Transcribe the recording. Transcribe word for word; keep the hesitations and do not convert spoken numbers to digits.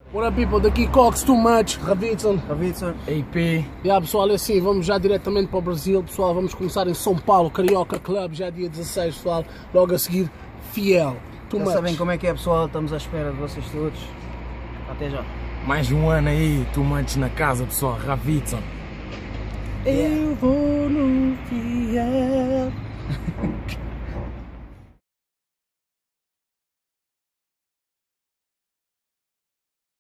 What up, people? Daqui Cox, Too Much, Ravitson. Ravitson. A P. Yeah, pessoal, é assim, vamos já diretamente para o Brasil, pessoal. Vamos começar em São Paulo, Carioca Club, já dia dezasseis, pessoal. Logo a seguir, Fiel. Too Já Much. sabem como é que é, pessoal. Estamos à espera de vocês todos. Até já. Mais um ano aí, Too Much na casa, pessoal. Ravitson. Eu vou no